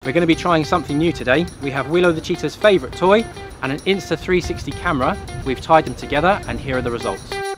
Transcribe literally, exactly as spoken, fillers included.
We're going to be trying something new today. We have Willow the cheetah's favourite toy and an Insta three sixty camera. We've tied them together and here are the results.